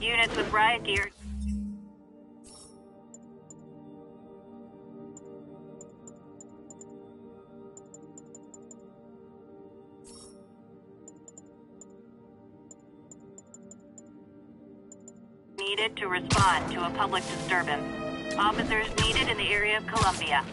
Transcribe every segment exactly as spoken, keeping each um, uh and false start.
Units with riot gear. Needed to respond to a public disturbance. Officers needed in the area of Columbia.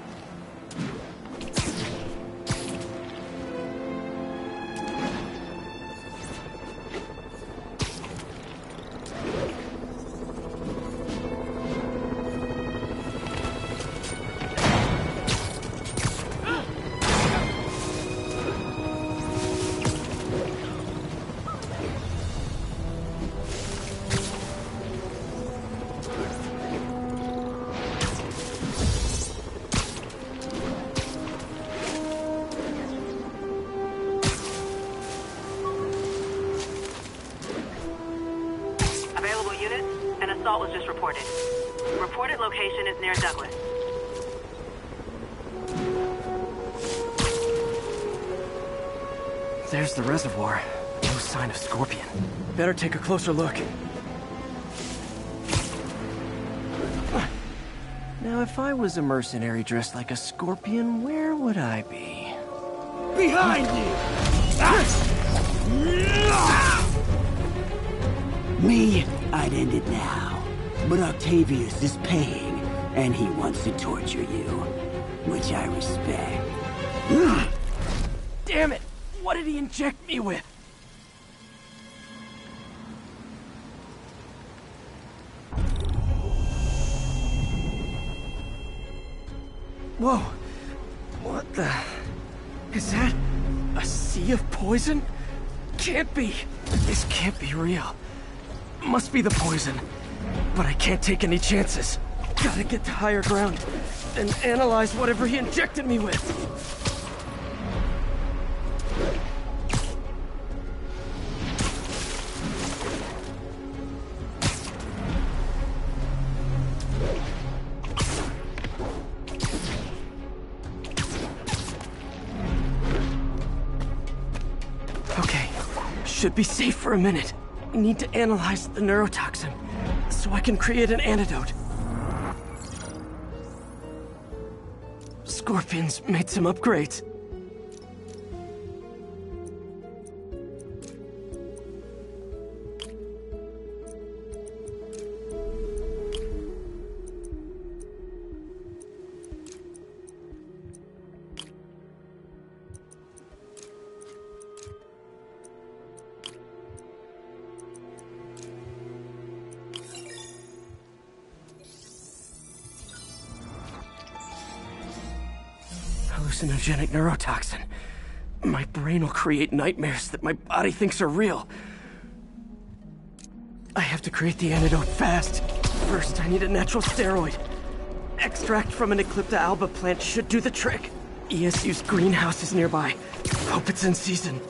Assault was just reported. Reported location is near Douglas. There's the reservoir. No sign of Scorpion. Better take a closer look. Now, if I was a mercenary dressed like a Scorpion, where would I be? Behind you! Me, I'd end it now. But Octavius is paying, and he wants to torture you, which I respect. Damn it! What did he inject me with? Whoa! What the... Is that... a sea of poison? Can't be! This can't be real. Must be the poison. But I can't take any chances. Gotta get to higher ground and analyze whatever he injected me with. Okay, should be safe for a minute. Need to analyze the neurotoxin so I can create an antidote. Scorpion's made some upgrades. Hallucinogenic neurotoxin. My brain will create nightmares that my body thinks are real. I have to create the antidote fast. First, I need a natural steroid. Extract from an Eclipta alba plant should do the trick. E S U's greenhouse is nearby. Hope it's in season.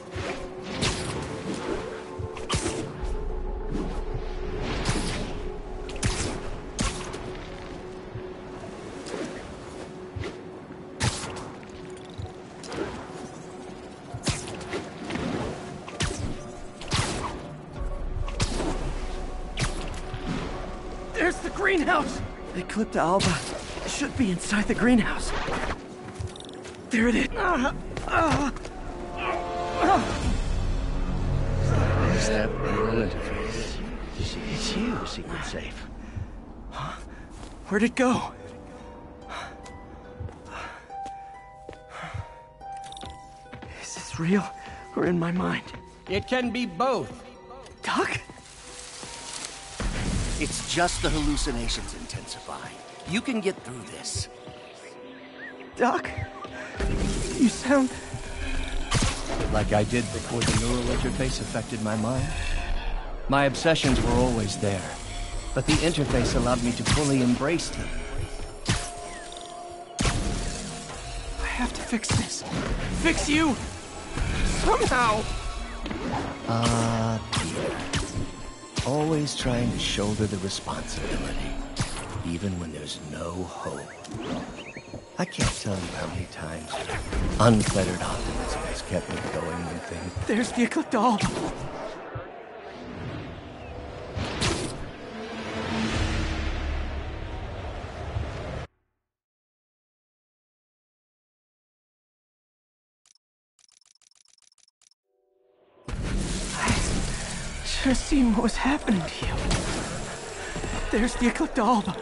There's the greenhouse! The Eclipta alba should be inside the greenhouse. There it is. Uh, uh, uh. Is that neural interface? It's you, Secret Safe. Huh? Where'd it go? Is this real or in my mind? It can be both. Doc? It's just the hallucinations intensifying. You can get through this. Doc? You sound... Like I did before the neural interface affected my mind. My obsessions were always there, but the interface allowed me to fully embrace them. I have to fix this. Fix you! Somehow! Ah, Peter. Always trying to shoulder the responsibility, even when there's no hope. I can't tell you how many times unfettered optimism has kept me going when things... There's the Eclipta alba. should have seen what was happening to you. There's the Eclipta.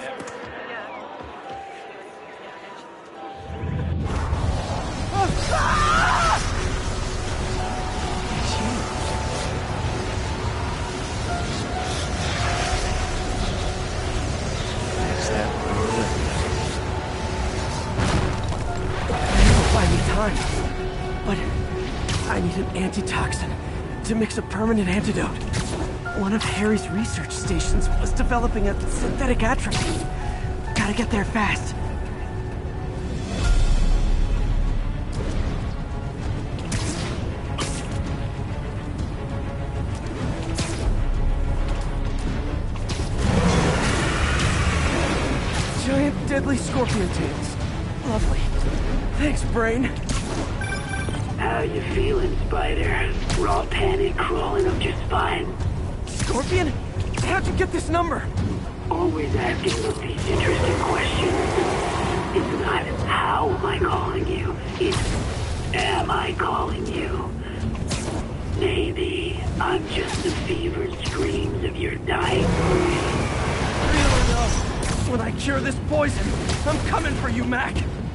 But I need an antitoxin to mix a permanent antidote. One of Harry's research stations was developing a synthetic atropine. Gotta get there fast. Giant deadly scorpion tails. Lovely. Thanks, Brain. How you feeling, Spider? Raw panic crawling up your spine? Scorpion? How'd you get this number? Always asking those these interesting questions. It's not how am I calling you, it's am I calling you? Maybe I'm just the fevered screams of your dying brain. Real enough. When I cure this poison, I'm coming for you, Mac.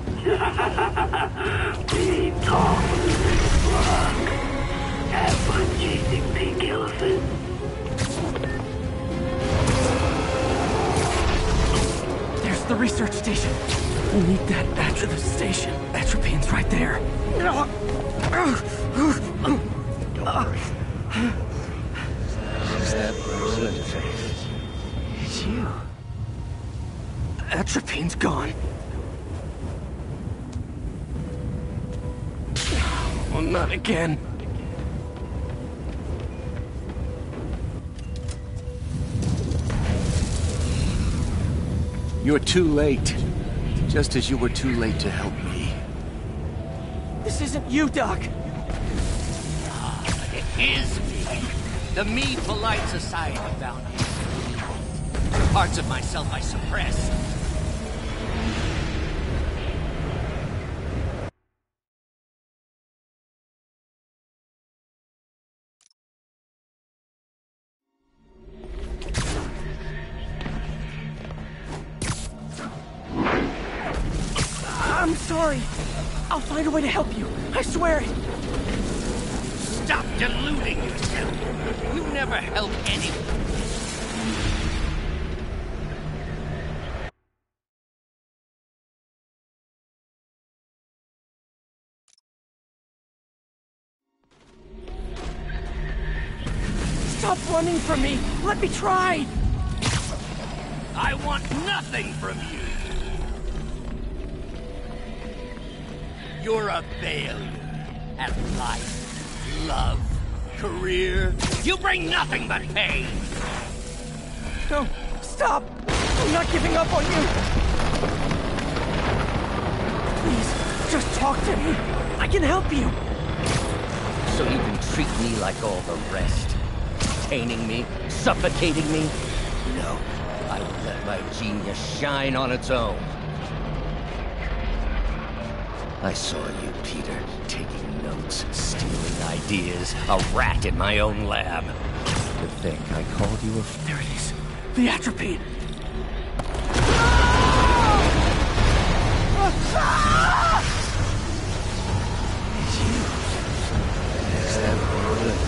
Big talk from the little frog. Have fun chasing pink elephants. There's the research station. We need that atro- the station. Atropine's right there. Don't worry. Just that bruise in the face. It's you. Atropine's gone. Well, not again. You're too late. Just as you were too late to help me. This isn't you, Doc. It is me. The me polite society found me. Parts of myself I suppressed. I'm sorry. I'll find a way to help you. I swear it. Stop deluding yourself. You never help anyone. Stop running from me. Let me try. I want nothing from you. You're a failure at life, love, career. You bring nothing but pain. No, stop. I'm not giving up on you. Please, just talk to me. I can help you. So you can treat me like all the rest. Detaining me, suffocating me. No, I will let my genius shine on its own. I saw you, Peter, taking notes, stealing ideas, a rat in my own lab. To think I called you a... There it is. The atropine. It's you. Is that good?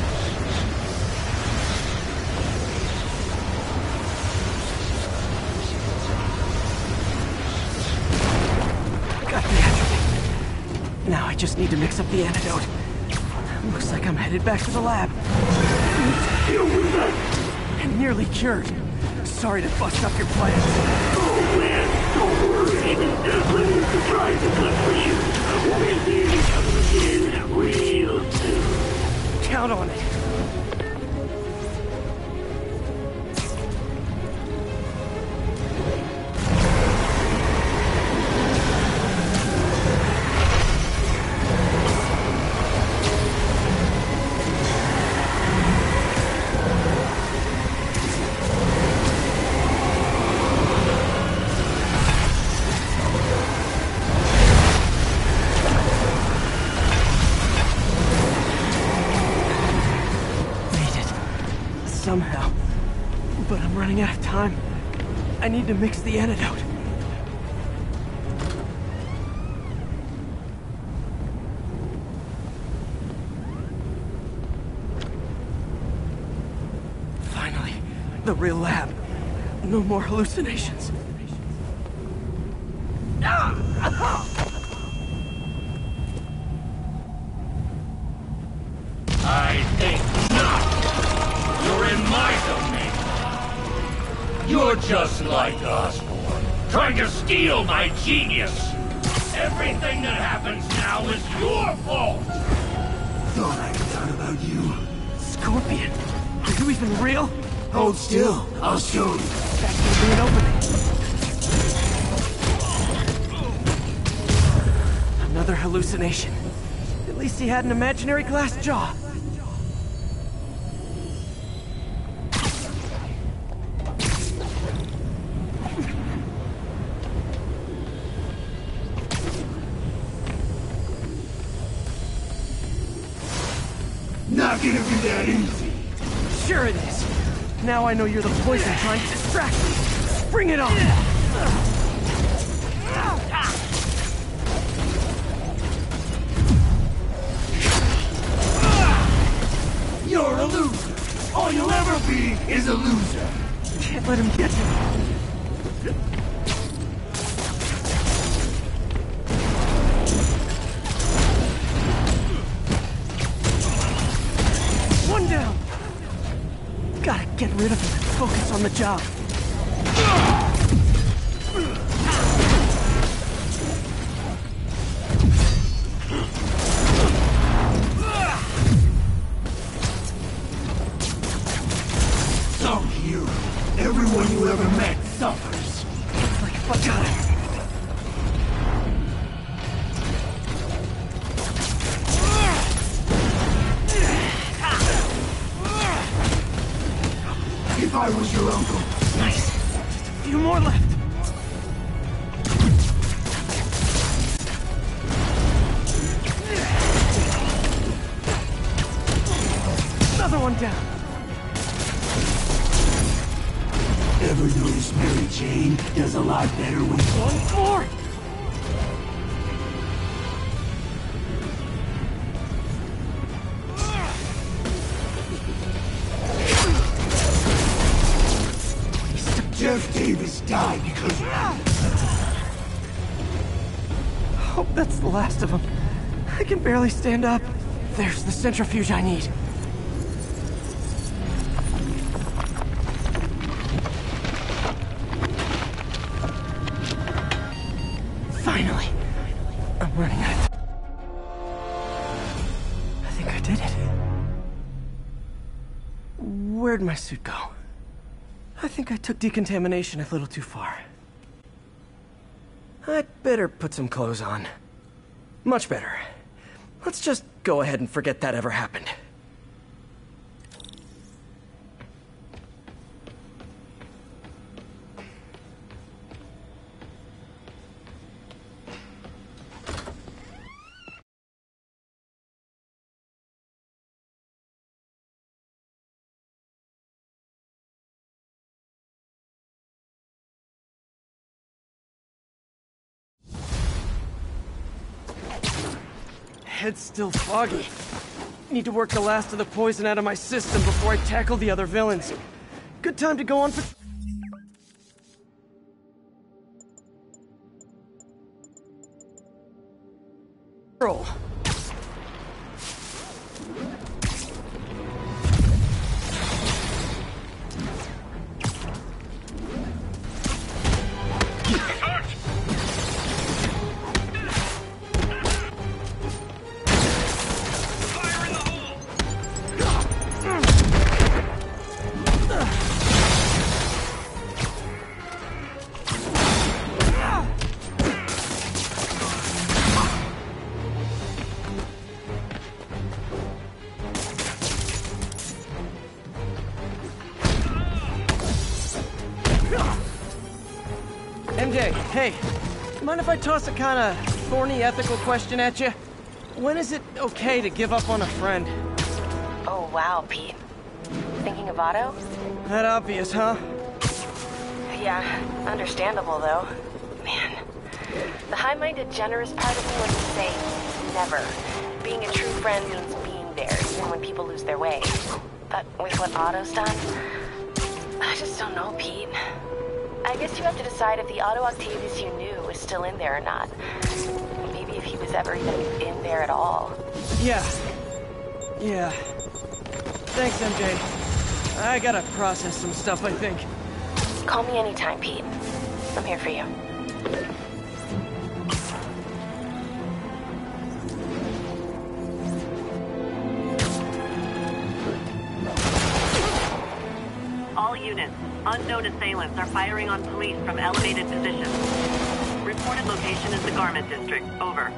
Now I just need to mix up the antidote. Looks like I'm headed back to the lab. I'm nearly cured. Sorry to bust up your plans. Oh man, don't worry. Let me surprise the good for you. We'll see each other again real soon. Count on it. somehow. But I'm running out of time. I need to mix the antidote. Finally, the real lab. No more hallucinations. I think not! You're in my domain! You're just like Osborn, trying to steal my genius! Everything that happens now is your fault! Thought I forgot about you. Scorpion, are you even real? Hold still, I'll show you. That could be an opening. Another hallucination. At least he had an imaginary glass jaw. Not gonna be that easy. Sure it is. Now I know you're the poison trying to distract me. Bring it on! You're a loser. All you'll ever be is a loser. Can't let him get you. One down. Gotta get rid of him and focus on the job. Some hero. Everyone you ever met suffers. It's like if I got him. If I was your uncle. Nice. Just a few more left. Another one down. Ever notice Mary Jane does a lot better with One more. Jeff Davis died because of that. Hope that's the last of them. I can barely stand up. There's the centrifuge I need. Finally. I'm running out of time. I think I did it. Where'd my suit go? I think I took decontamination a little too far. I'd better put some clothes on. Much better. Let's just go ahead and forget that ever happened. Head's still foggy. Need to work the last of the poison out of my system before I tackle the other villains. Good time to go on for... Roll. M J, hey, mind if I toss a kind of thorny ethical question at you? When is it okay to give up on a friend? Oh, wow, Pete. thinking of Otto? That obvious, huh? Yeah, understandable though. Man, the high-minded, generous part of me wants to say never. Being a true friend means being there, even when people lose their way. But with what Otto's done, I just don't know, Pete. I guess you have to decide if the Otto Octavius you knew is still in there or not. Maybe if he was ever even in there at all. Yeah. Yeah. Thanks, M J. I gotta process some stuff, I think. Call me anytime, Pete. I'm here for you. All units, unknown assailants are firing on police from elevated positions. Reported location is the Garment District. Over.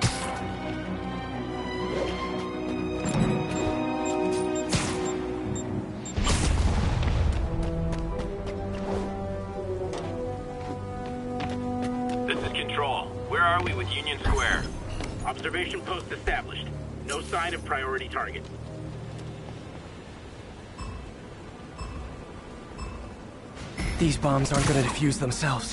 This is Control. Where are we with Union Square? Observation post established. No sign of priority target. These bombs aren't gonna defuse themselves.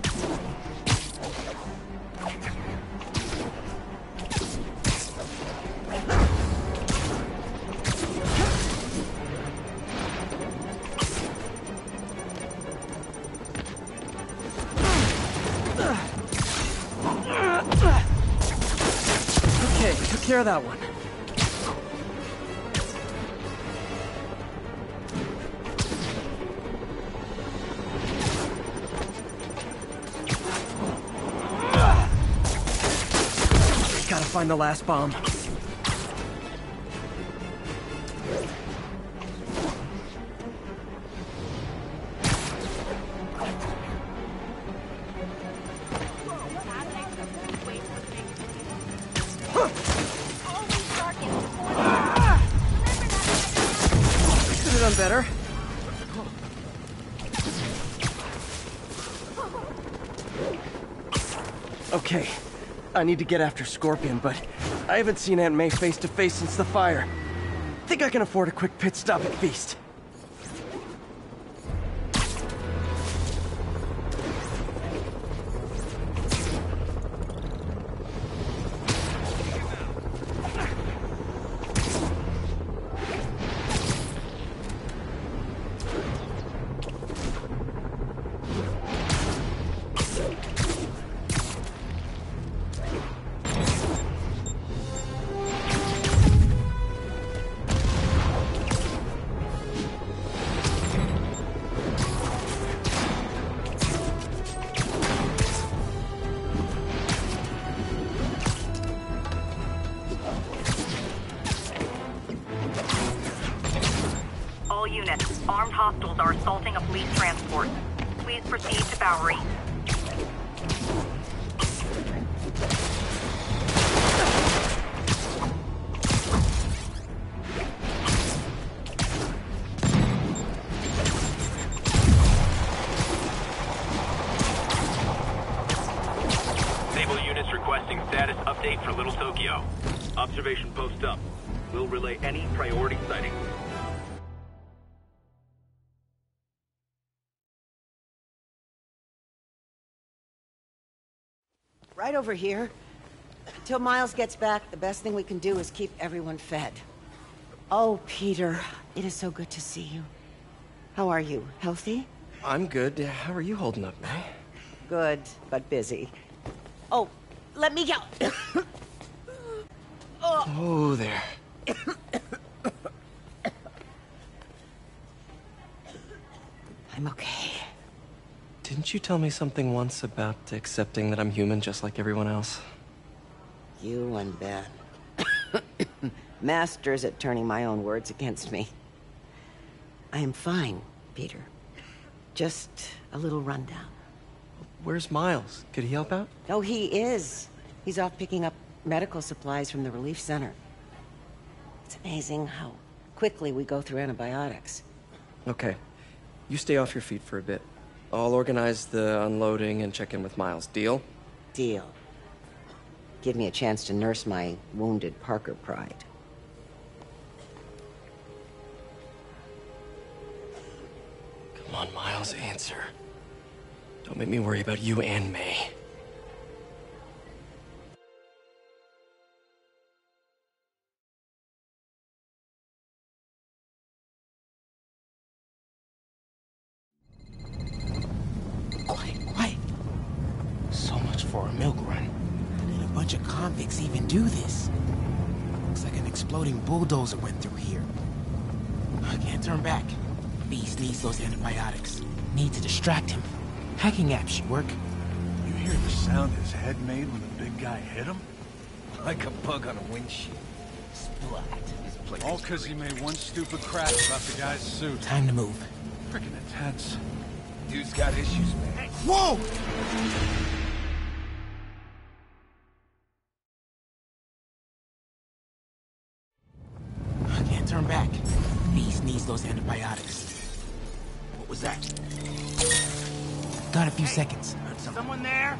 Okay, took care of that one. Gotta find the last bomb. Could have done better. Okay. I need to get after Scorpion, but I haven't seen Aunt May face to face since the fire. Think I can afford a quick pit stop at Feast. All units, armed hostiles are assaulting a police transport. Please proceed to Bowery. Naval units requesting status update for Little Tokyo. Observation post up. We'll relay any priority sightings. Right over here. Until Miles gets back, the best thing we can do is keep everyone fed. Oh, Peter, it is so good to see you. How are you? Healthy? I'm good. How are you holding up, May? Good, but busy. Oh, let me out! oh. Oh, there. I'm okay. Didn't you tell me something once about accepting that I'm human just like everyone else? You and Ben. Masters at turning my own words against me. I am fine, Peter. Just a little rundown. Where's Miles? Could he help out? Oh, he is. He's off picking up medical supplies from the relief center. It's amazing how quickly we go through antibiotics. Okay. You stay off your feet for a bit. I'll organize the unloading and check in with Miles. Deal? Deal. Give me a chance to nurse my wounded Parker pride. on, Miles, answer. Don't make me worry about you and May. Quiet, quiet. So much for a milk run. How did a bunch of convicts even do this? Looks like an exploding bulldozer went through here. I can't turn back. Beast needs those antibiotics. Need to distract him. Hacking apps should work. You hear the sound his head made when the big guy hit him? Like a bug on a windshield. Splat. His place All because he made one stupid crack about the guy's suit. Time to move. Freaking intense. Dude's got issues, man. Whoa! I can't turn back. Beast needs those antibiotics. What was that? Got a few seconds. Heard something. Someone there?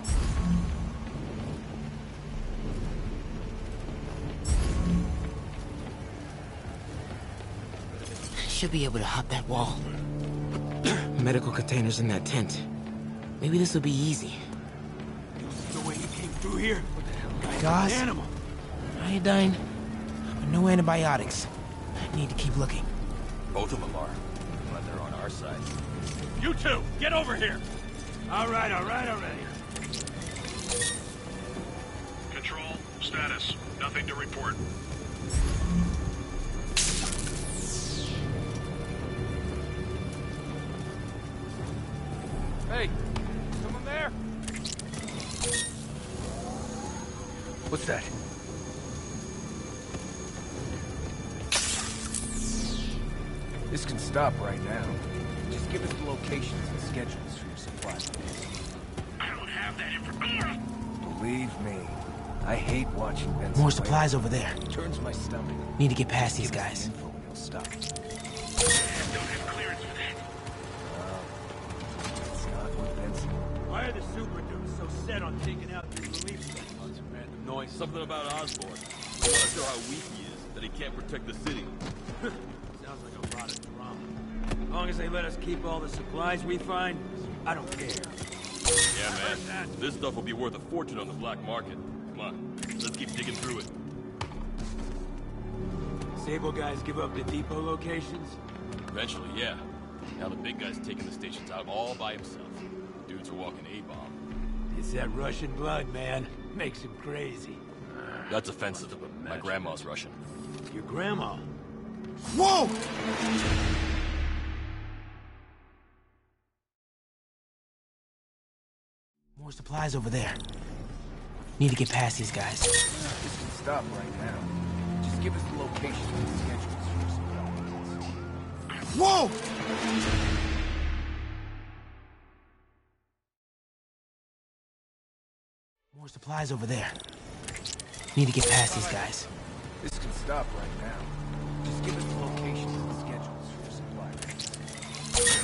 Should be able to hop that wall. Medical containers in that tent. Maybe this will be easy. The way you came through here. Gauze, Animal. iodine, but no antibiotics. Need to keep looking. Both of them are. But they're on our side. You two, get over here! All right, all right, all right. Control, status. Nothing to report. Hey, someone there? What's that? This can stop right now. Just give us the locations and schedules for your supplies. I don't have that information. Believe me, I hate watching Benson. More supplies over there. It turns my stomach. Need to get past these Give us guys. the info and he'll stop. Don't have clearance for that. It's not with Benson. Why are the super dudes so set on taking out these relief centers? Lots of random noise. Something about Osborn. They want to show how weak he is, that he can't protect the city. Sounds like a lot of drama. As long as they let us keep all the supplies we find, I don't care. Yeah, man. This stuff will be worth a fortune on the black market. Come on, let's keep digging through it. Sable guys give up the depot locations? Eventually, yeah. Now the big guy's taking the stations out all by himself. Dudes are walking A-bomb. It's that Russian blood, man. Makes him crazy. That's offensive. My grandma's Russian. Your grandma? Whoa! More supplies over there. Need to get past these guys. This can stop right now. Just give us the locations and schedules for your supplies. Whoa! More supplies over there. Need to get past these guys. This can stop right now. Just give us the locations and schedules for your supplies.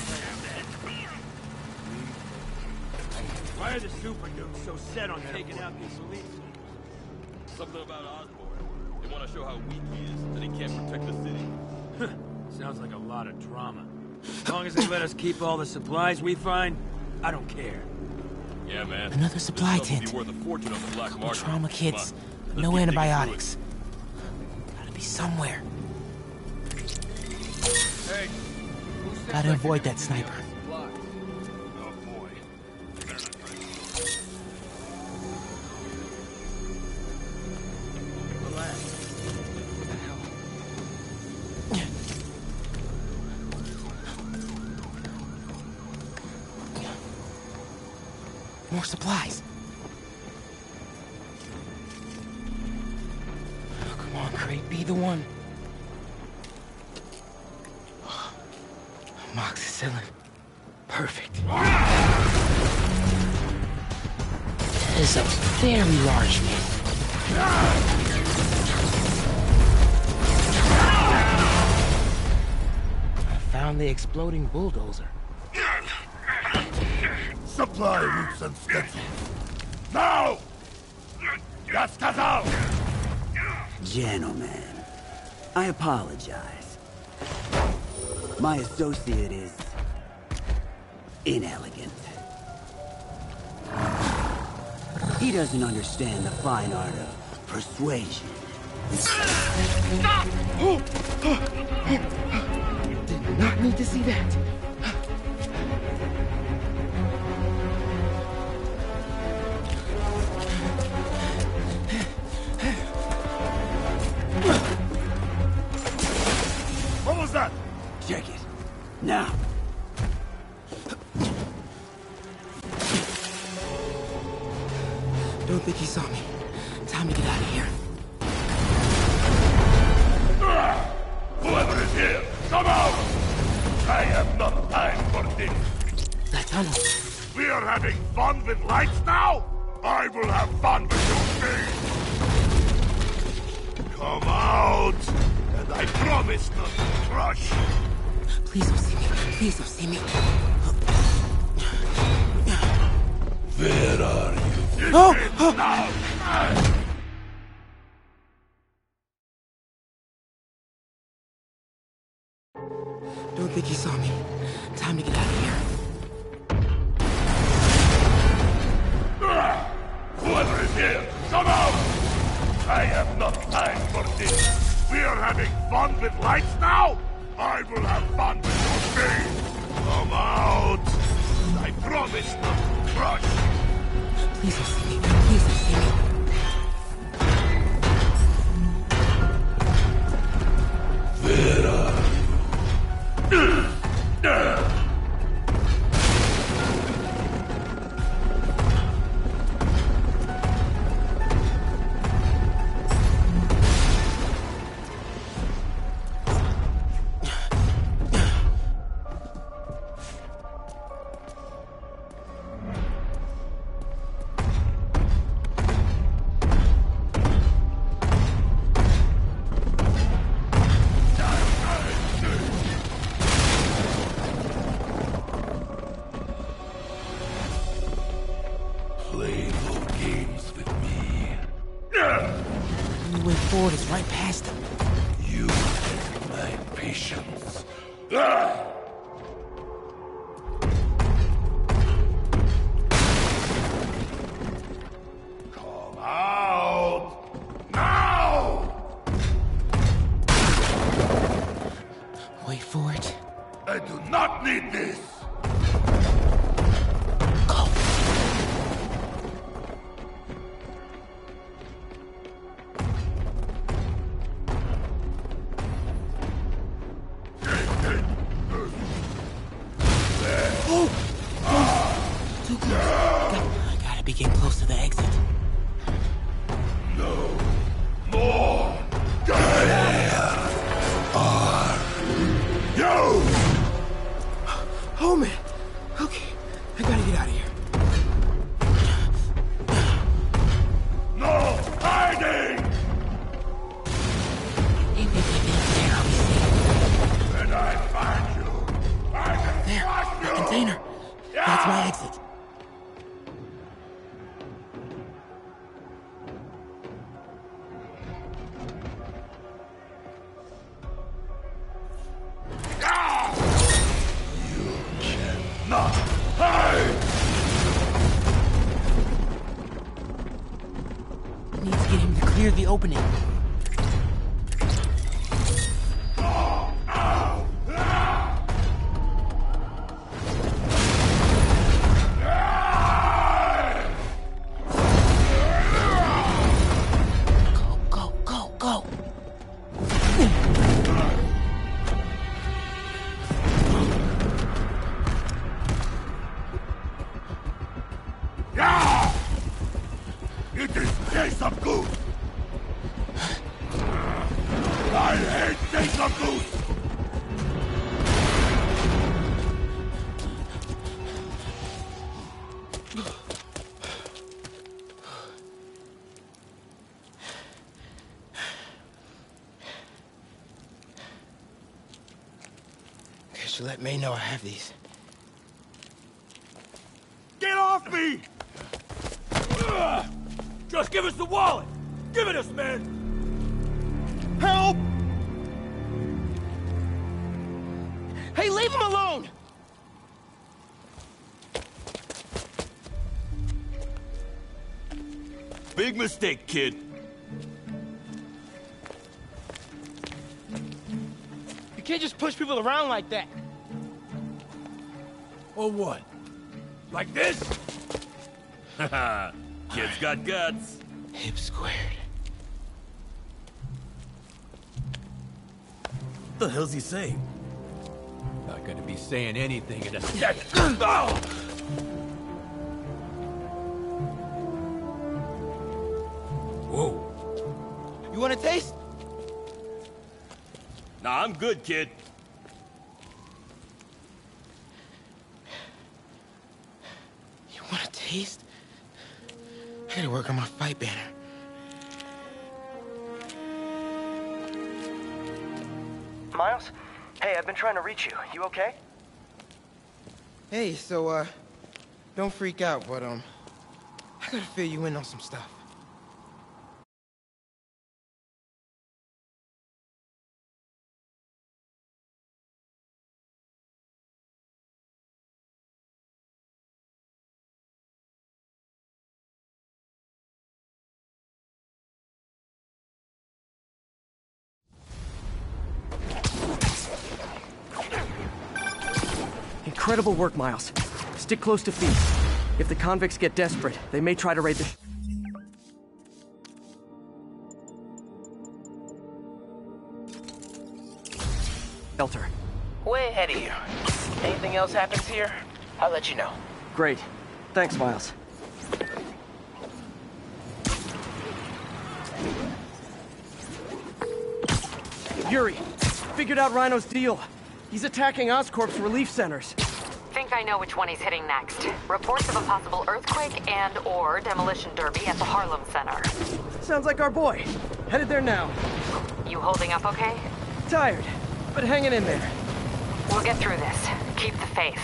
Why are the super dudes so set on taking out these relief centers? Something about Osborn. They want to show how weak he is, that he can't protect the city. Sounds like a lot of drama. As long as they let us keep all the supplies we find, I don't care. Yeah, man. Another supply this stuff will tent. be worth a fortune on the black Couple market. trauma Come kits, on, but let's no keep digging through antibiotics. Gotta be somewhere. Hey. Gotta avoid that sniper. Oh boy. Better not try. Relax. What the hell? More supplies. Oh, come on, Crate, be the one. Amoxicillin. Perfect. That is a very large man. I found the exploding bulldozer. Supply routes and schedules. Now! Я сказал! Gentlemen, I apologize. My associate is inelegant. He doesn't understand the fine art of persuasion. Did not need to see that. What was that? Check it. Now. Don't think he saw me. Time to get out of here. Whoever is here, come out! I have not time for this. That tunnel. We are having fun with lights now? I will have fun with your face! Come out! And I promise not to crush! Please don't see me. Please don't see me. Where are you? Oh! Oh. Now! Don't think he saw me. Time to get out of here. Whoever is here, come out! I have not time for this. We are having fun with lights now? I will have fun with your face. Come out! I promise not to crush. Please don't see me. Please don't see me. Where are you? Forward is right past him. You take my patience. Ah! Come out! Now! Wait for it. I do not need this! Getting close to the exit. No more. Where are you? Oh man. Okay, I gotta get out of here. No hiding. If you get in there, I'll be safe. When I find you, I can there. crush you. The container. Yeah. That's my exit. Clear the opening. Go, go, go, go. Yeah! It is Days of Goose! I hate Days of Goose! Guess you let May know I have these. Get off me! Ugh. Just give us the wallet! Give it us, man! Help! Hey, leave him alone! Big mistake, kid. You can't just push people around like that. Or what? Like this? Haha, kid's got guts. Hip squared. What the hell's he saying? Not gonna be saying anything in a second. Oh! Whoa. You want a taste? Nah, I'm good, kid. You want a taste? I gotta work on my fight banner. Miles? Hey, I've been trying to reach you. You okay? Hey, so, uh, don't freak out, but, um, I gotta fill you in on some stuff. Incredible work, Miles. Stick close to feet. If the convicts get desperate, they may try to raid the... shelter. Way ahead of you. Anything else happens here, I'll let you know. Great. Thanks, Miles. Yuri, figured out Rhino's deal. He's attacking Oscorp's relief centers. Think I know which one he's hitting next. Reports of a possible earthquake and or demolition derby at the Harlem Center. Sounds like our boy. Headed there now. You holding up okay? Tired, but hanging in there. We'll get through this. Keep the faith.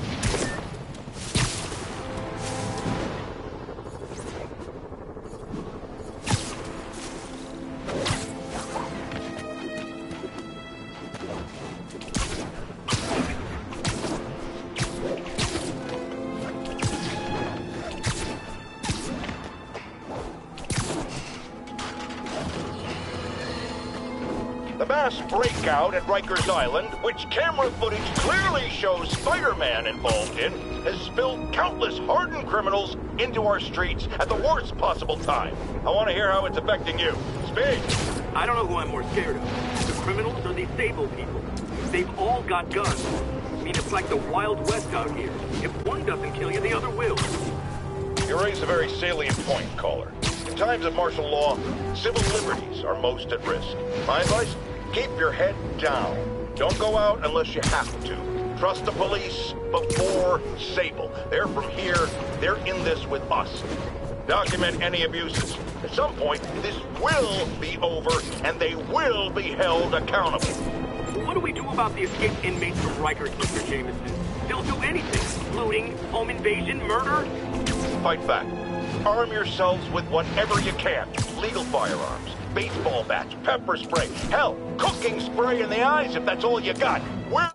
Breakout at Rikers Island, which camera footage clearly shows Spider-Man involved in, has spilled countless hardened criminals into our streets at the worst possible time. I want to hear how it's affecting you. Speak! I don't know who I'm more scared of. The criminals or these Sable people. They've all got guns. I mean, it's like the Wild West out here. If one doesn't kill you, the other will. You raise a very salient point, caller. In times of martial law, civil liberties are most at risk. My advice? Keep your head down. Don't go out unless you have to. Trust the police before Sable. They're from here. They're in this with us. Document any abuses. At some point, this will be over, and they will be held accountable. What do we do about the escaped inmates from Rikers, Mister Jameson? They'll do anything. Looting, home invasion, murder. Fight back. Arm yourselves with whatever you can. Legal firearms. Baseball bats, pepper spray, hell, cooking spray in the eyes if that's all you got. We're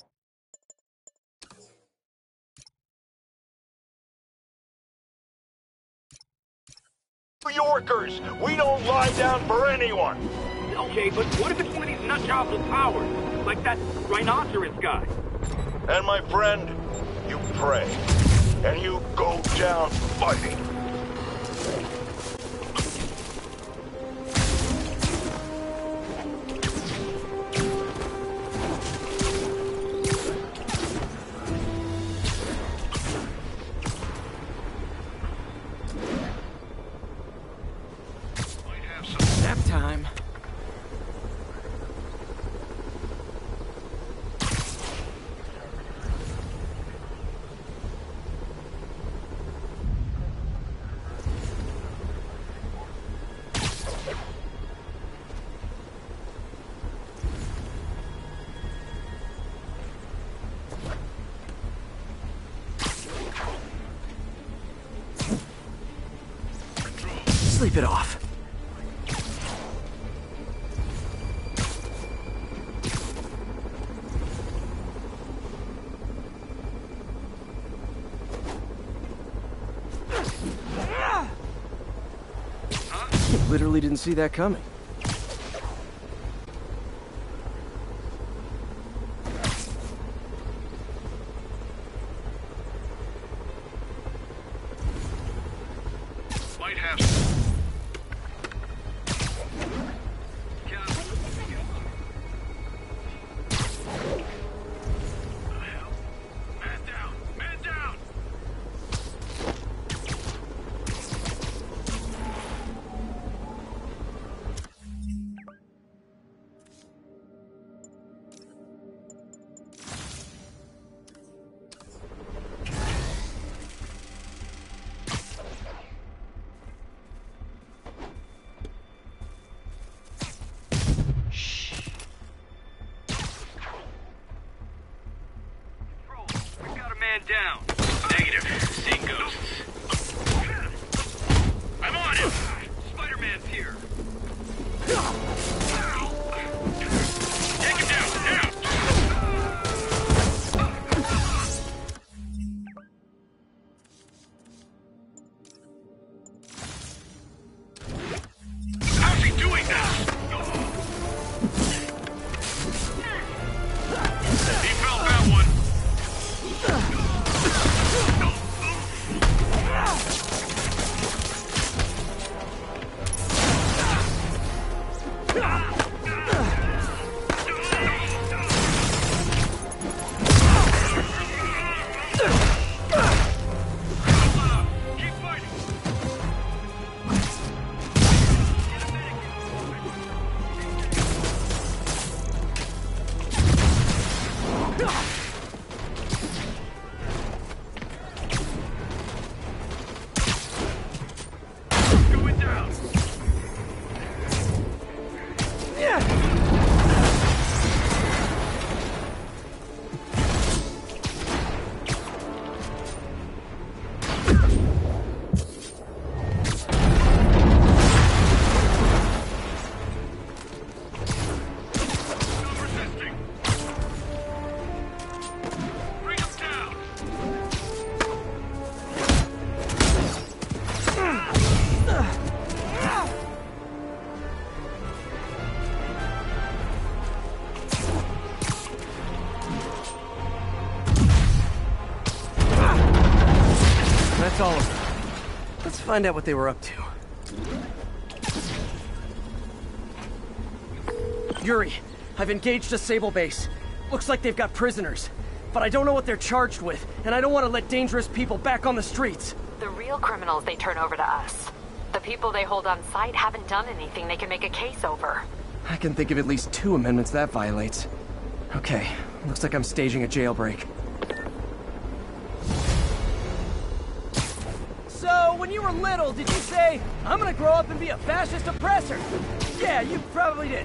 New Yorkers. We don't lie down for anyone. Okay, but what if it's one of these nut jobs with powers? Like that rhinoceros guy? And my friend, you pray. And you go down fighting. Nap time. Sleep it off. literally didn't see that coming. Might have. Man down! Man down! We've got a man down. Negative. Seeing ghosts. I'm on him! Spider-Man's here. Take him down! Down! How's he doing that? He felt that one. Keep fighting. Going down. Still resisting. Bring him down. That's all of them. Let's find out what they were up to. Yuri, I've engaged a Sable base. Looks like they've got prisoners. But I don't know what they're charged with, and I don't want to let dangerous people back on the streets. The real criminals they turn over to us. The people they hold on site haven't done anything they can make a case over. I can think of at least two amendments that violates. Okay, looks like I'm staging a jailbreak. So, when you were little, did you say, I'm gonna grow up and be a fascist oppressor? Yeah, you probably did.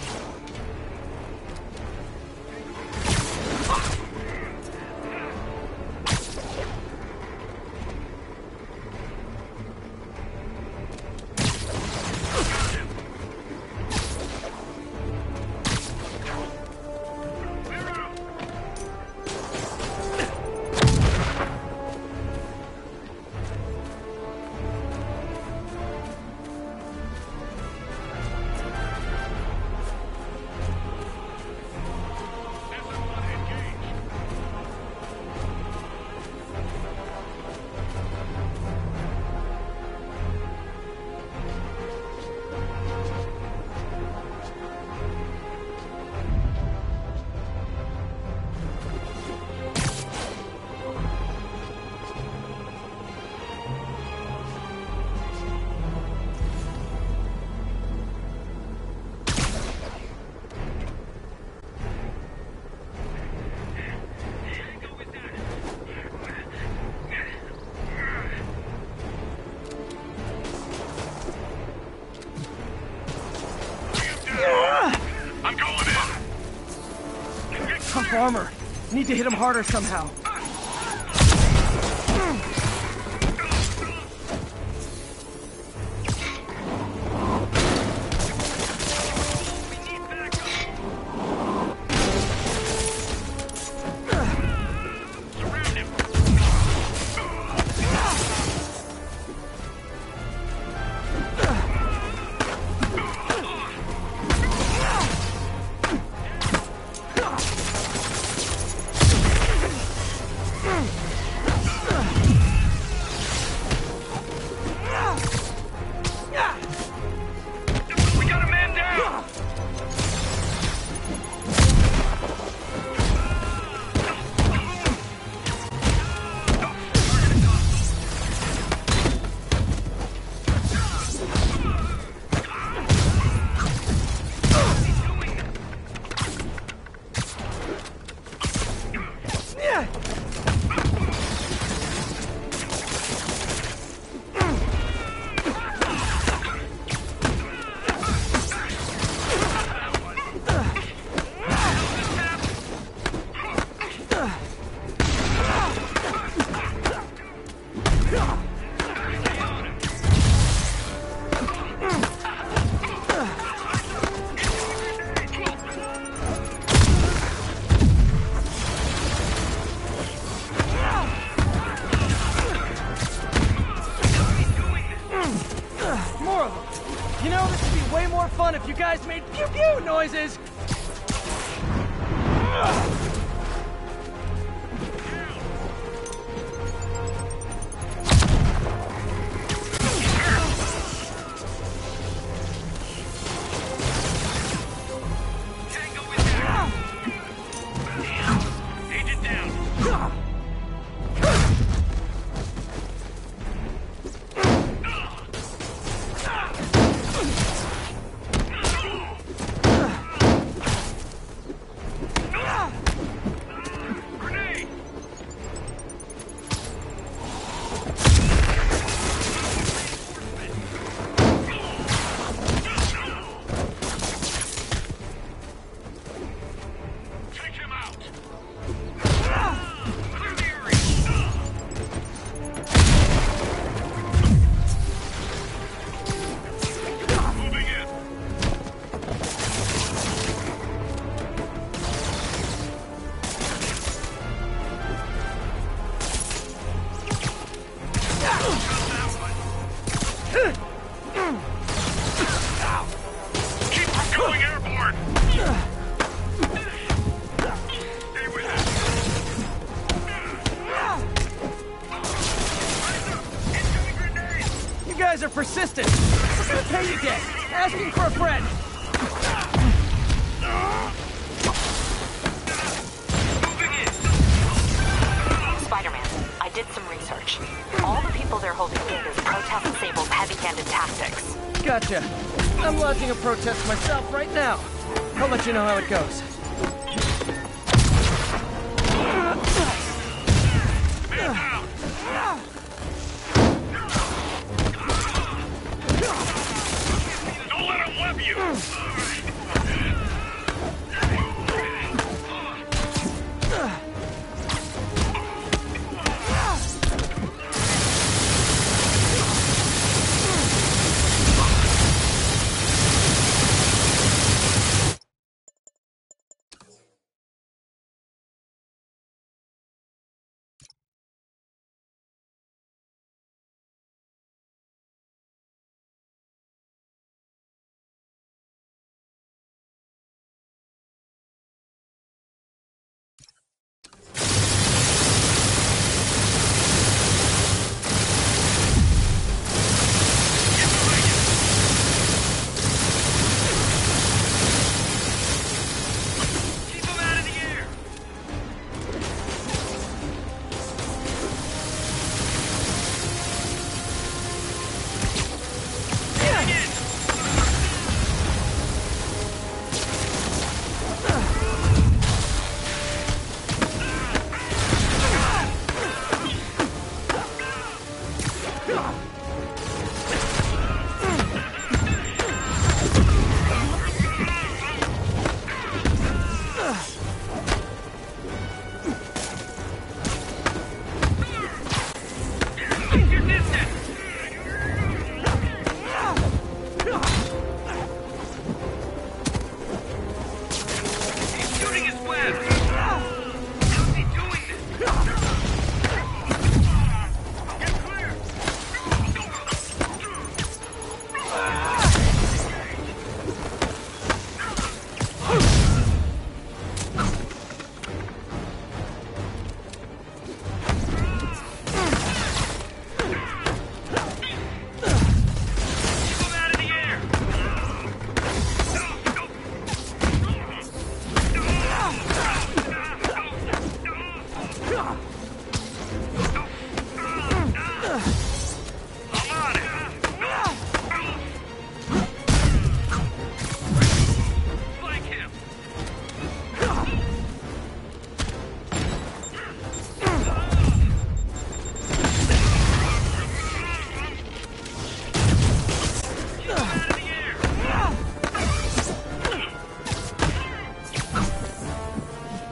Tough armor. Need to hit him harder somehow. fun if you guys made pew-pew noises! Persistent. We're gonna pay you debt. Asking for a friend. Spider-Man, I did some research. All the people they're holding captive protest Sable's heavy-handed tactics. Gotcha. I'm launching a protest myself right now. I'll let you know how it goes.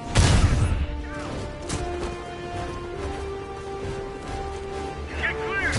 Get clear!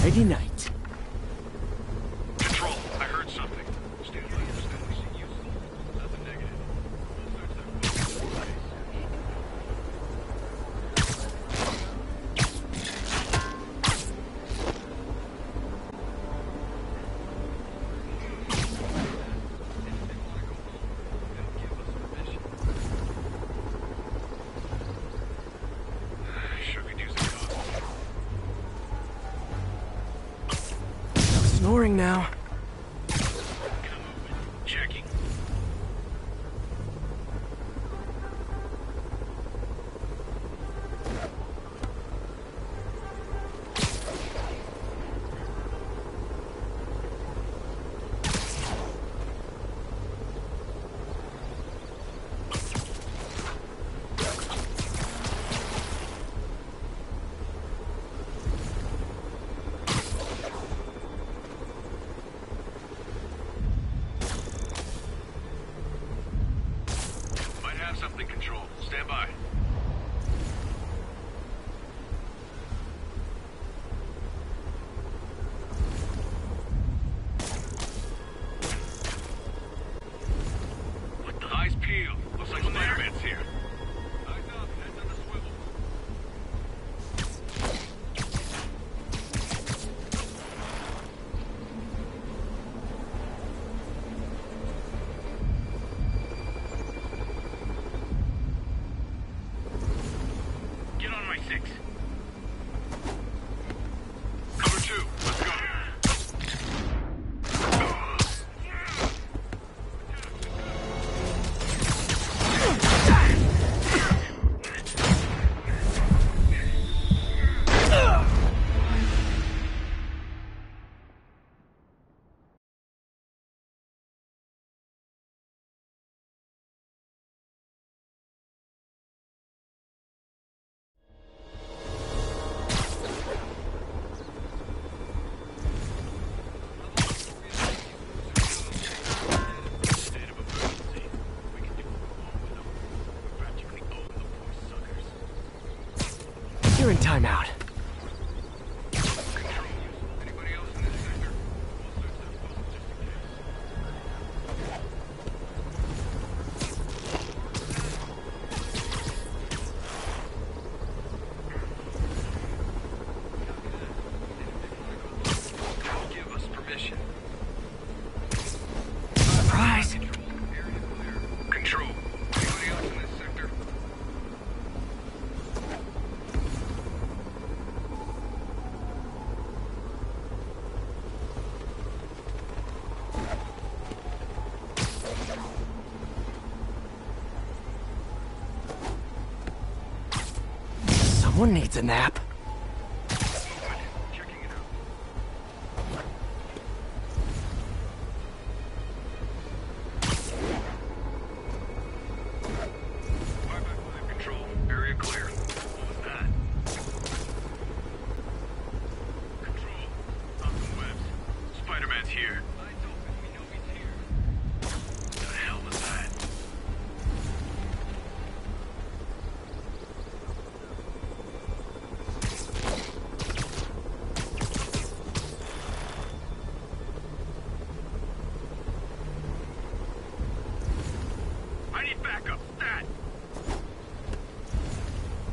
Nighty night. Control, I heard something. Stand by your status. Nothing negative. Sure could use a coffee. Snoring now. Checking. Might have something, Control. Stand by. What the? Eyes peeled. Looks like Spider-Man's here. Eyes up. Heads on the swivel. Get on my six. Cover two. Let's go. You're in timeout. Give us permission. Surprise! Control. Anybody else in this sector? Someone needs a nap. Checking it out. five by five Control. Area clear. What was that? Control. Nothing webs. Spider-Man's here. Eyes open. We know he's here. The hell was that? I need backup. Stat.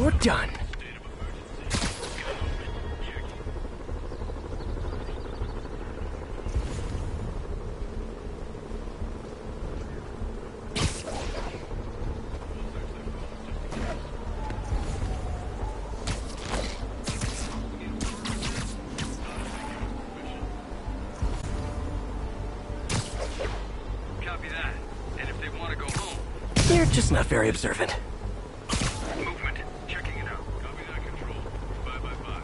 you're done. Copy that. And if they want to go home, You're just not very observant. movement. Checking it out. Copy that, Control. Five by five.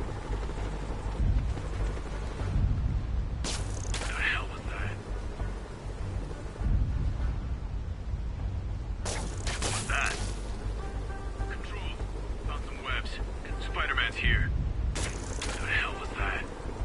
The hell was that? What's that? Control. Found some webs. Spider-Man's here. The hell was that?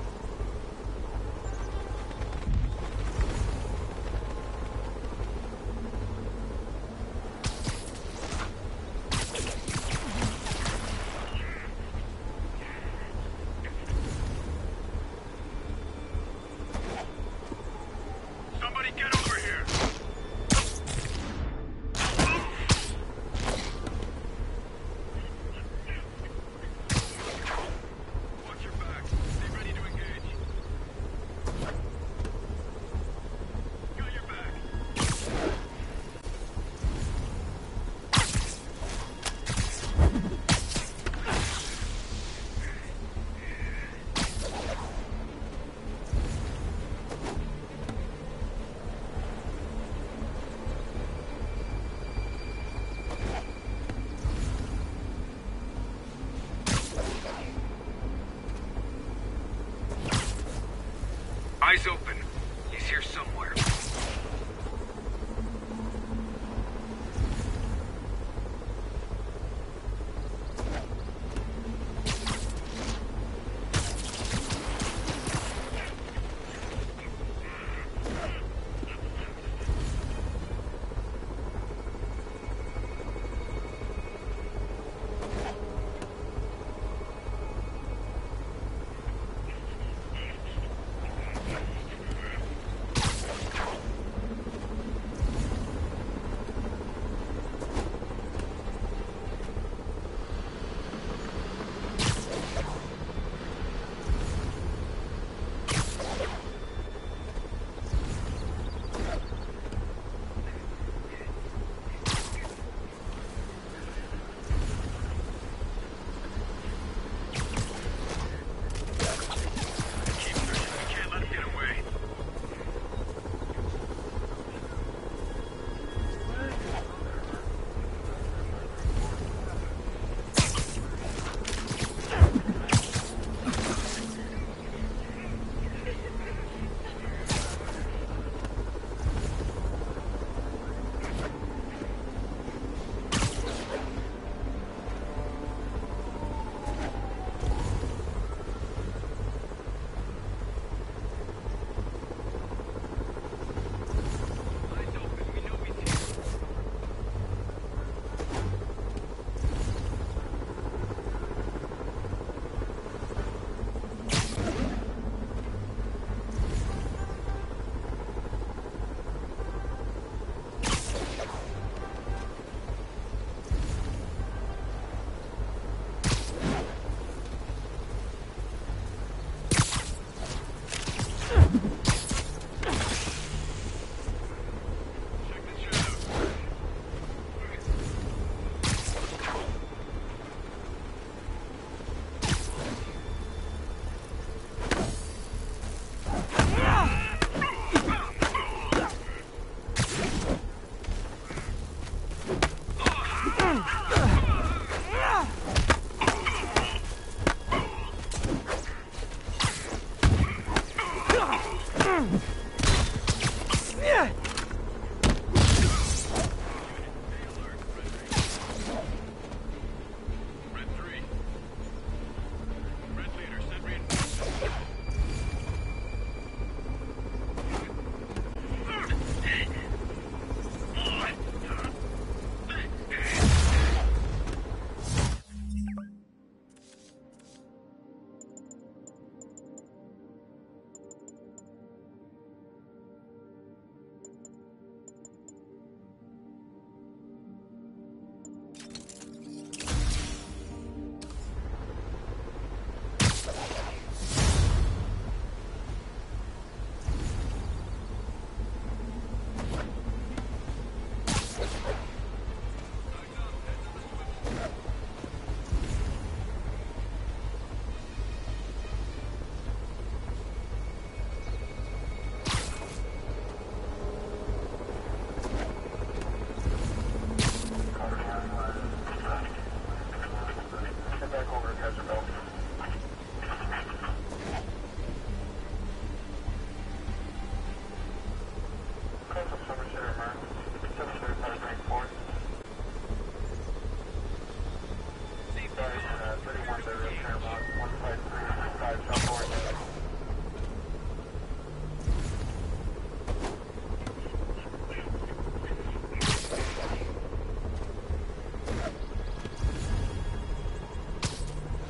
Somebody get over here! Watch your back. Be ready to engage. Got your back. Eyes open. He's here somewhere.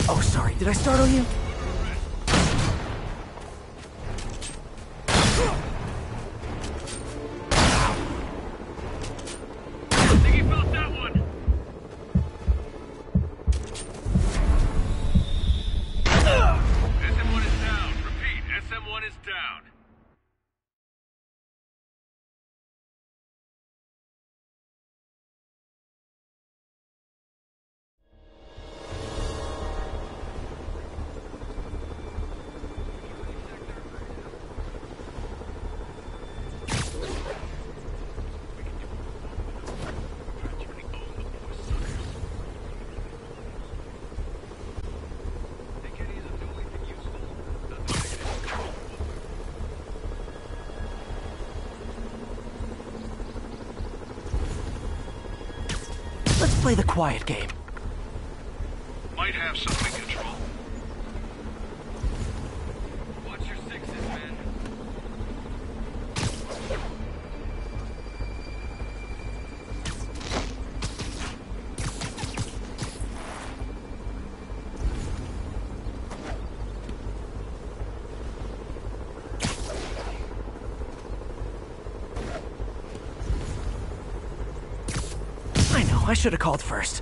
Oh, sorry, did I startle you? Let's play the quiet game. Might have something, Control. Watch your sixes, man. I know, I should have called first.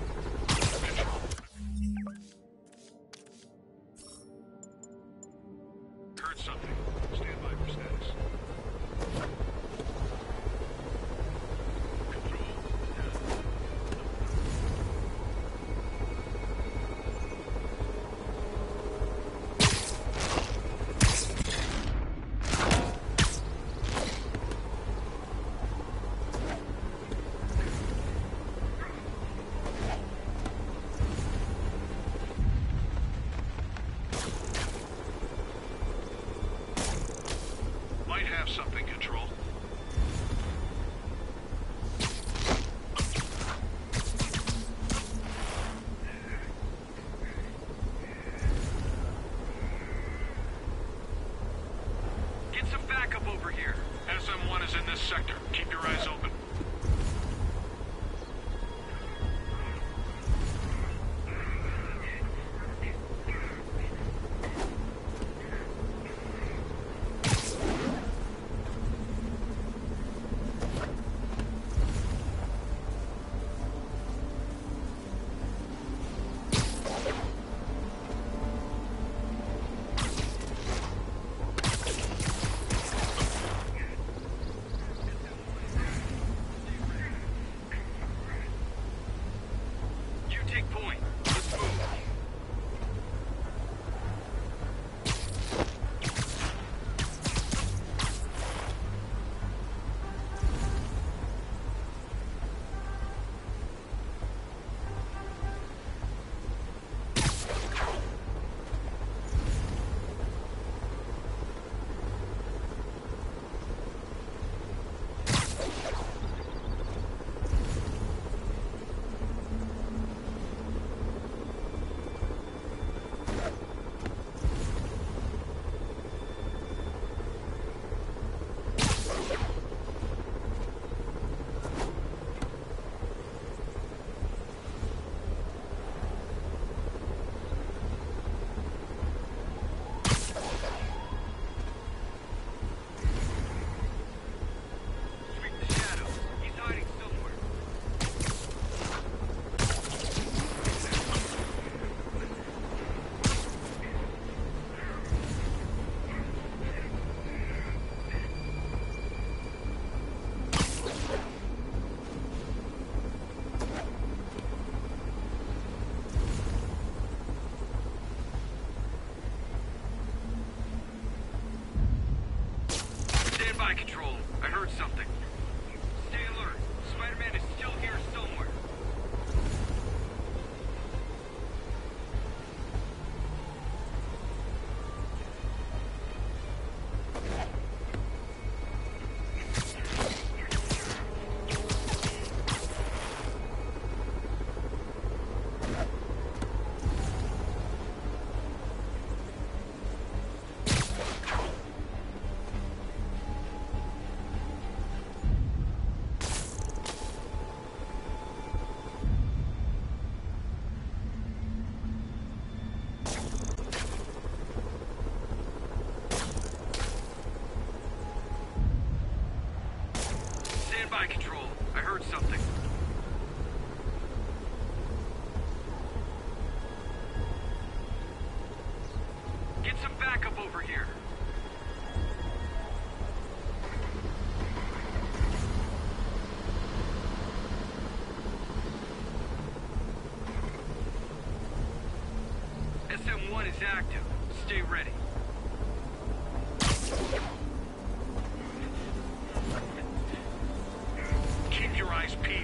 Heard something. Stand by for status. Might have something, Control. Get some backup over here. S M one is in this sector. Keep your eyes open. You take point. Let's move. Sweep the shadows. He's hiding somewhere. Stand by, Control. I heard something. Stay alert. Spider-Man is still here somewhere. by, Control. I heard something. Get some backup over here. S M one is active. Stay ready. Keep your eyes peeled.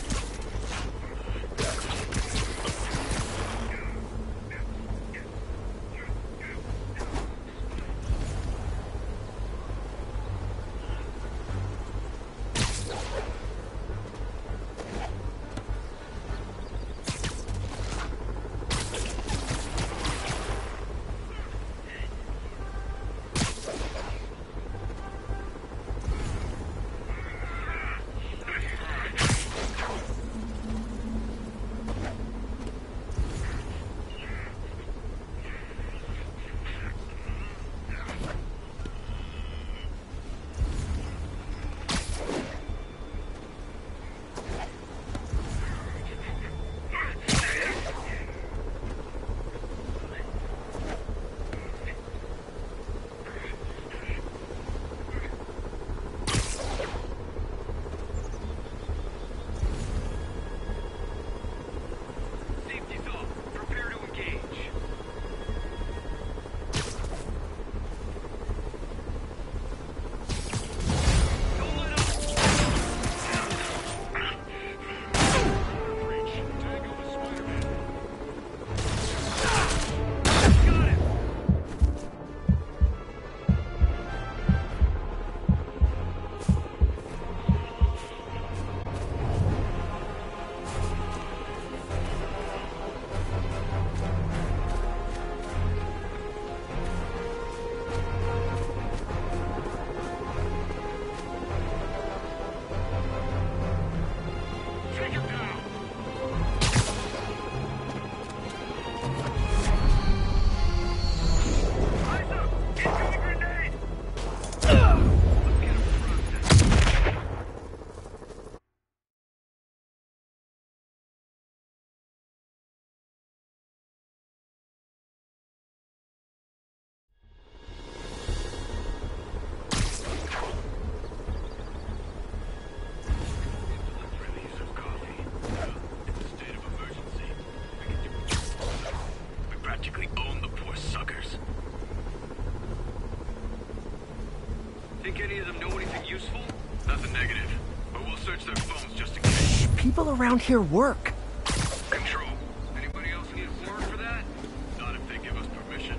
Think any of them know anything useful? Nothing negative, but we'll search their phones just in case. People around here work. Control. Anybody else need a warrant for that? Not if they give us permission.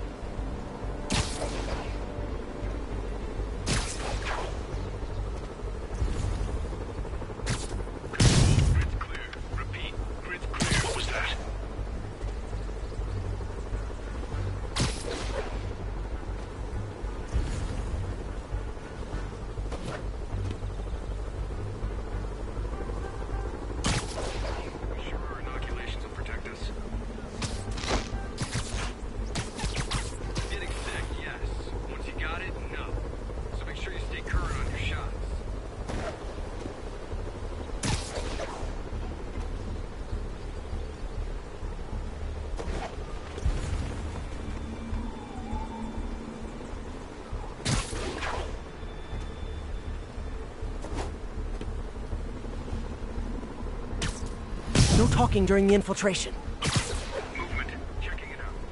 Grid's clear. Repeat, grid's clear. What was that? No talking during the infiltration. Movement. Checking it out.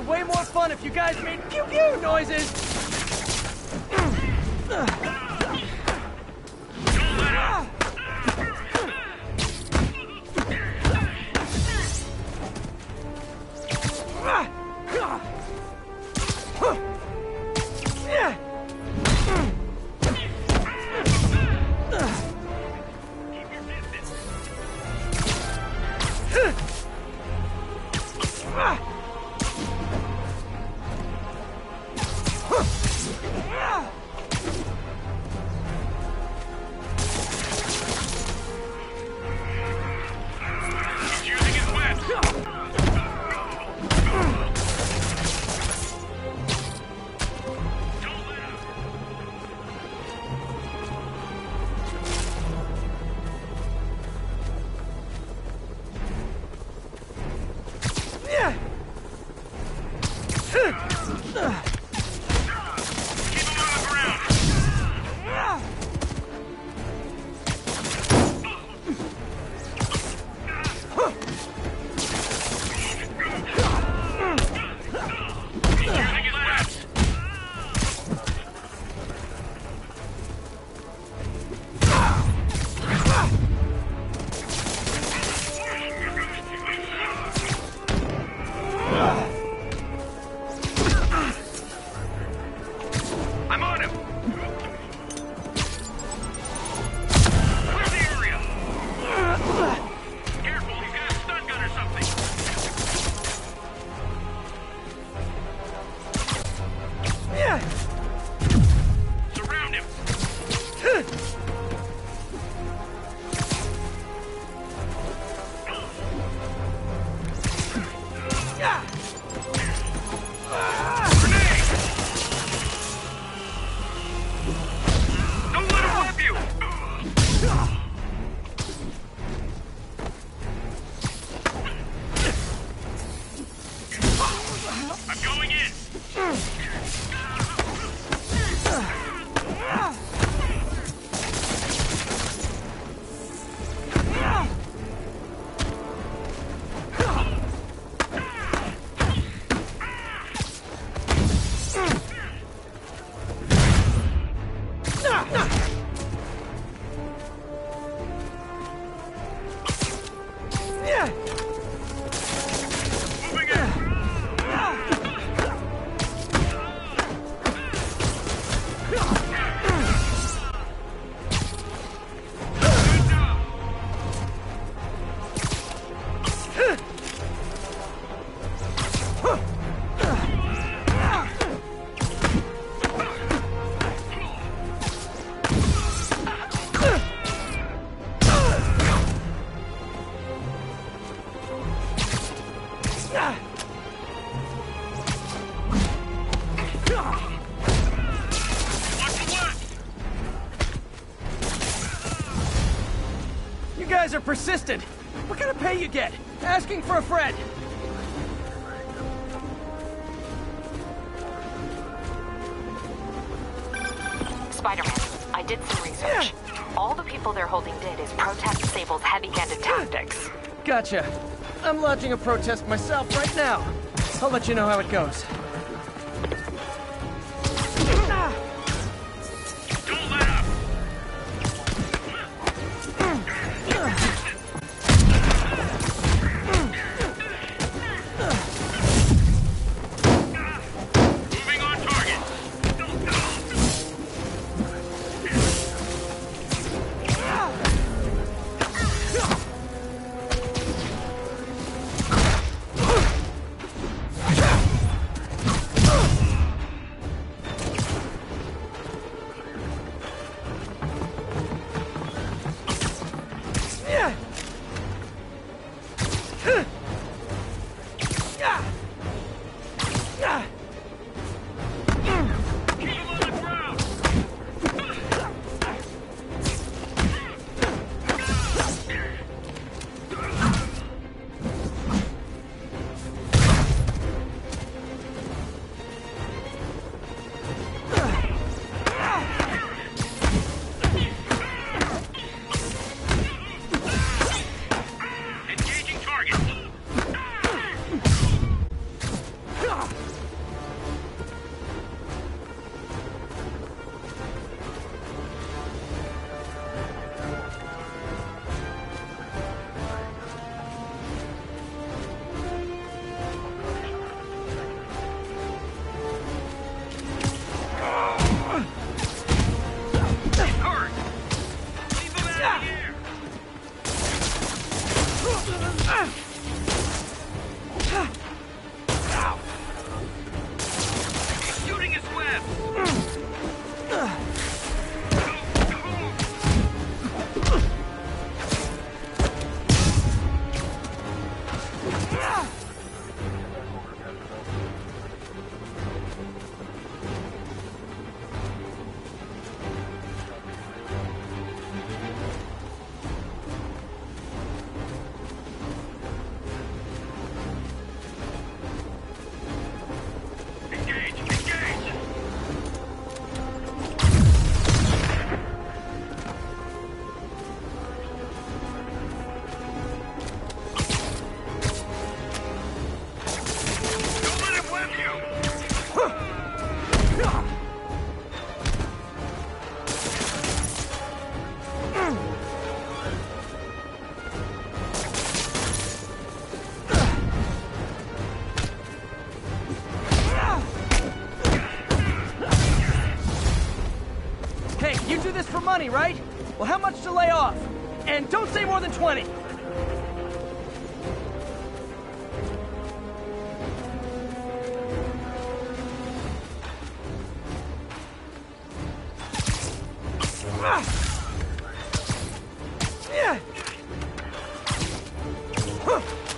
way more fun if you guys made pew-pew noises! Are persistent. What kind of pay you get? Asking for a friend. Spider-Man, I did some research. All the people they're holding dead is protest Sable's heavy-handed tactics. Gotcha. I'm launching a protest myself right now. I'll let you know how it goes. Shooting his web! Money, right? Well, how much to lay off? And don't say more than twenty. Yeah. Huh.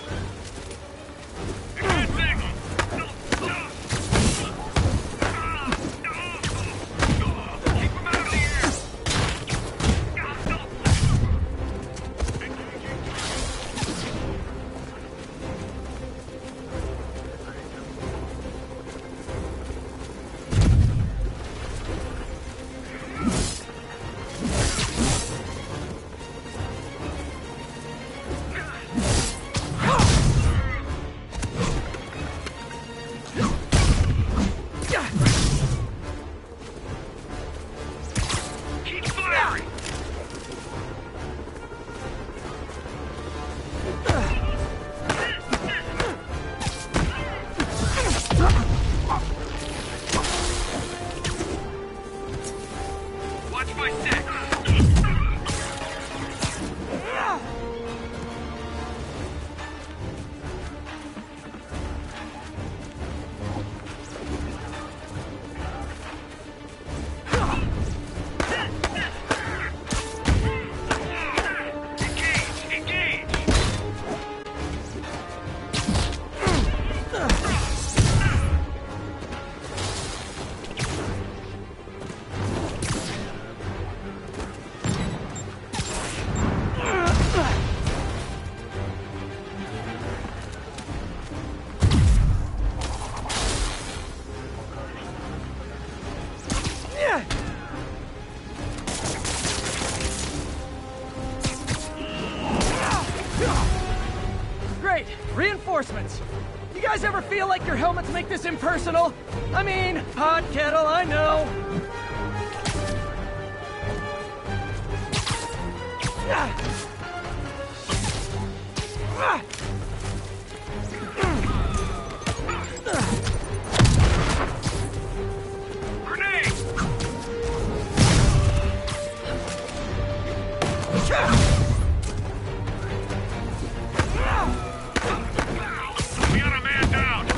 Reinforcements! You guys ever feel like your helmets make this impersonal? I mean, hot kettle, I know. Ah. Ah. Grenade! We got a man down!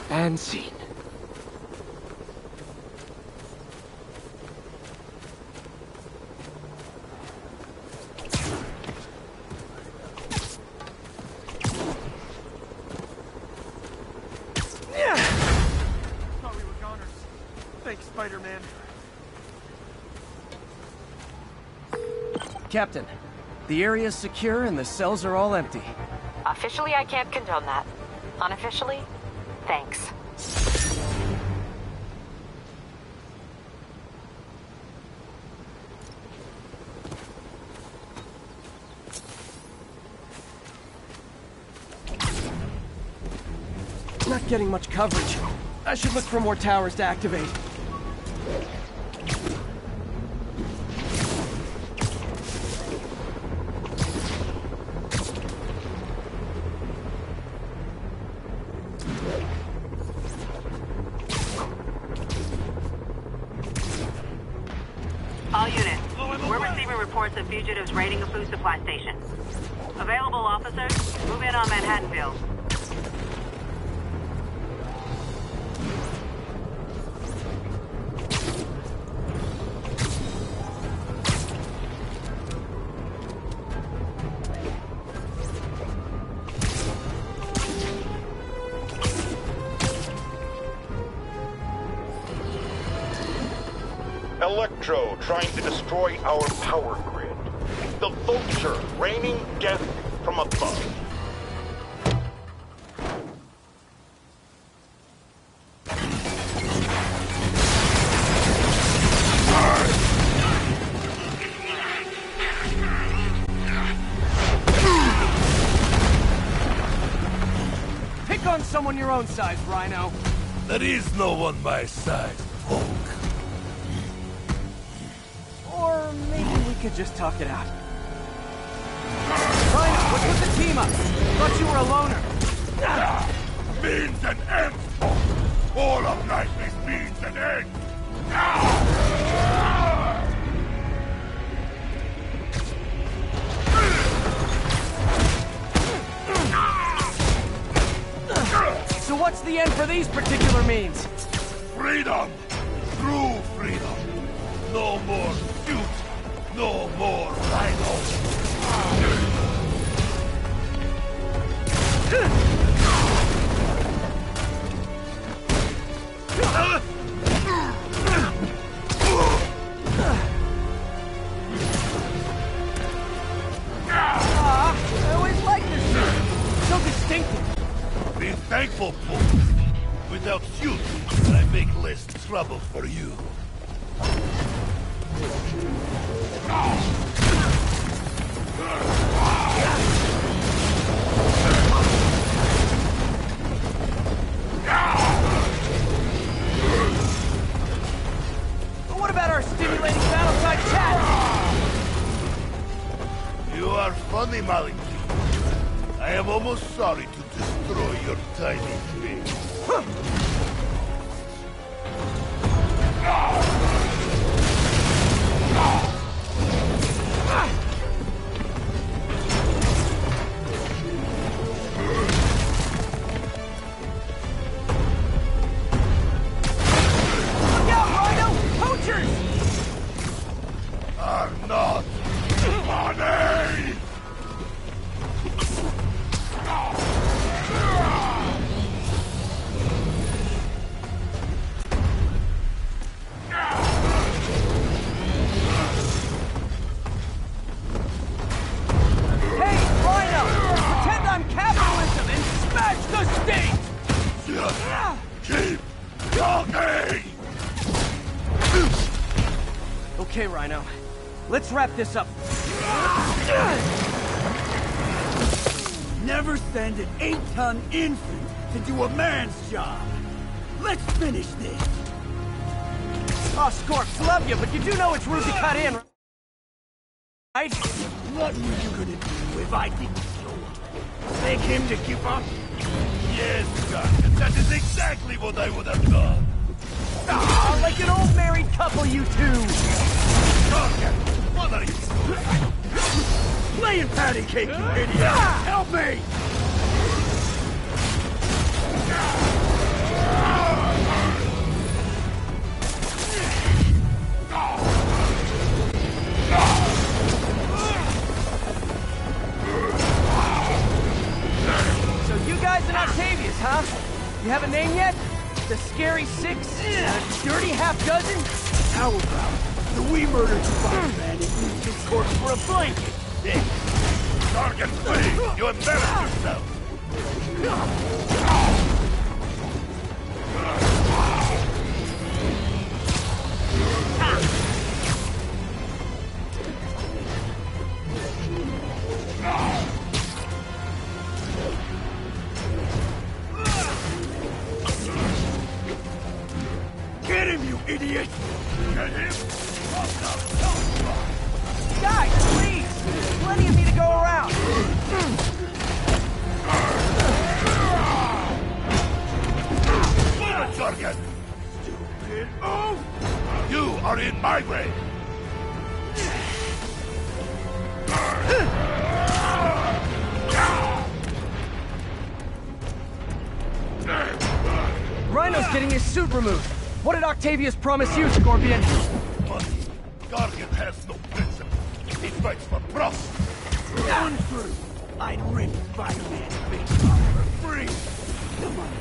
And scene. Thought we were goners. Thanks, Spider-Man. Captain, the area's secure and the cells are all empty. Officially, I can't condone that. Unofficially, thanks. Not getting much coverage. I should look for more towers to activate. All units, we're receiving reports of fugitives raiding a food supply station. Available officers, move in on Manhattanville. Electro trying to destroy our power grid. The Vulture raining death from above. Pick on someone your own size, Rhino. There is no one my size, Hulk. Or maybe we could just talk it out. Rhino, what's with the team up? Thought you were a loner. Ah, means and ends. All of life is means and ends. Ah! So what's the end for these particular means? Freedom! True freedom! No more suit! No more Rhino! Ah, I always liked this suit. So distinctive. Be thankful, Paul. Without suit, I make less trouble for you. But what about our stimulating battleside chat? You are funny, Malington. I am almost sorry to destroy your tiny face. Look out, Rhino! Poachers! Are not funny! Hey, Rhino! Pretend I'm capitalism and smash the state! Just keep talking! Okay, Rhino. Let's wrap this up. Never send an eight-ton infant to do a man's job. Let's finish this. Oh, Scorps, love you, but you do know it's rude to cut in, right? What were you gonna do if I didn't show up? Beg him to give up? Yes, Captain, that is exactly what I would have done. Ah, like an old married couple, you two! Captain, what are you doing? Playing patty cake, you idiot! Help me! The scary six? A dirty half dozen? How about the we murdered you by man and used his corpse for a blanket? Target, please! You embarrassed yourself! Get him, you idiot! Get him? Guys, please! Plenty of me to go around! Move it, Target! Stupid oaf! You are in my way! Rhino's getting his suit removed. What did Octavius promise you, Scorpion? Money. Guardian has no principle. He fights for profit. Untrue! I'd rip Spider-Man's face off for free! Come on.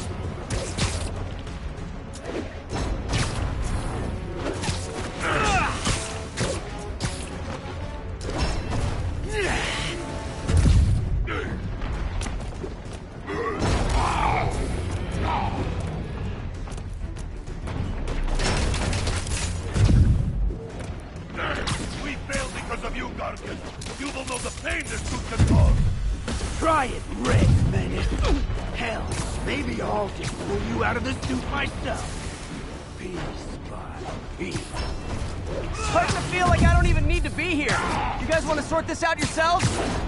We failed because of you, Guardian. You will know the pain this suit can cause. Try it, Red Menace! Hell, maybe I'll just pull you out of the suit myself. Piece by piece. Starting to feel like I don't even need to be here. You guys want to sort this out yourselves?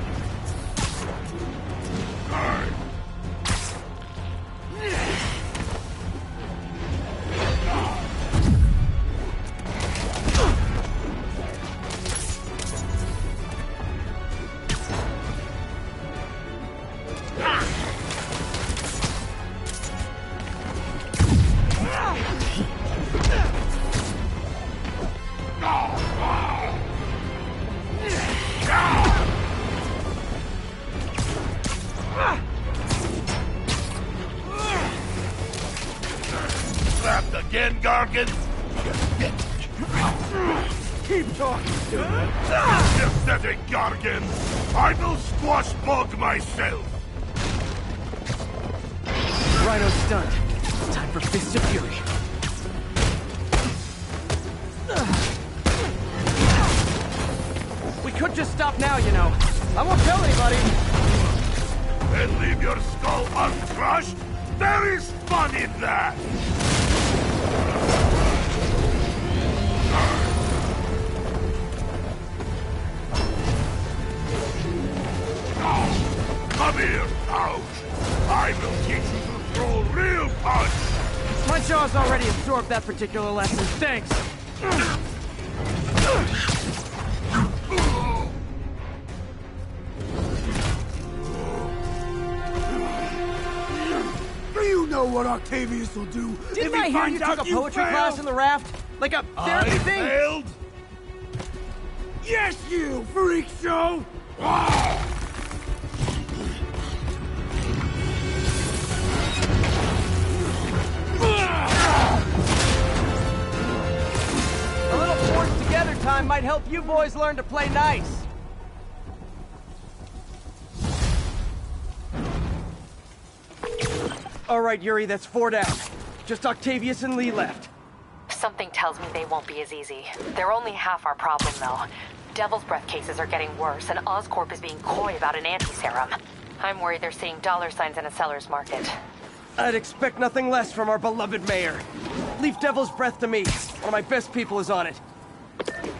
Trapped again, Gargan? Keep talking to me. Pathetic, Gargan. I will squash bug myself. Rhino's stunned. Time for Fists of Fury. We could just stop now, you know. I won't tell anybody. And leave your skull uncrushed? There is fun in that! Come here, Ouch! I will teach you to throw real punch! My jaw's already absorbed that particular lesson. Thanks. Do you know what Octavius will do Didn't if he I hear finds you out took a you poetry failed? class in the raft? Like a therapy I thing? failed? Yes, you freak show! A little forced together time might help you boys learn to play nice. All right, Yuri, that's four down. Just Octavius and Lee left. Something tells me they won't be as easy. They're only half our problem, though. Devil's Breath cases are getting worse, and Oscorp is being coy about an anti-serum. I'm worried they're seeing dollar signs in a seller's market. I'd expect nothing less from our beloved mayor. Leave Devil's Breath to me. One of my best people is on it.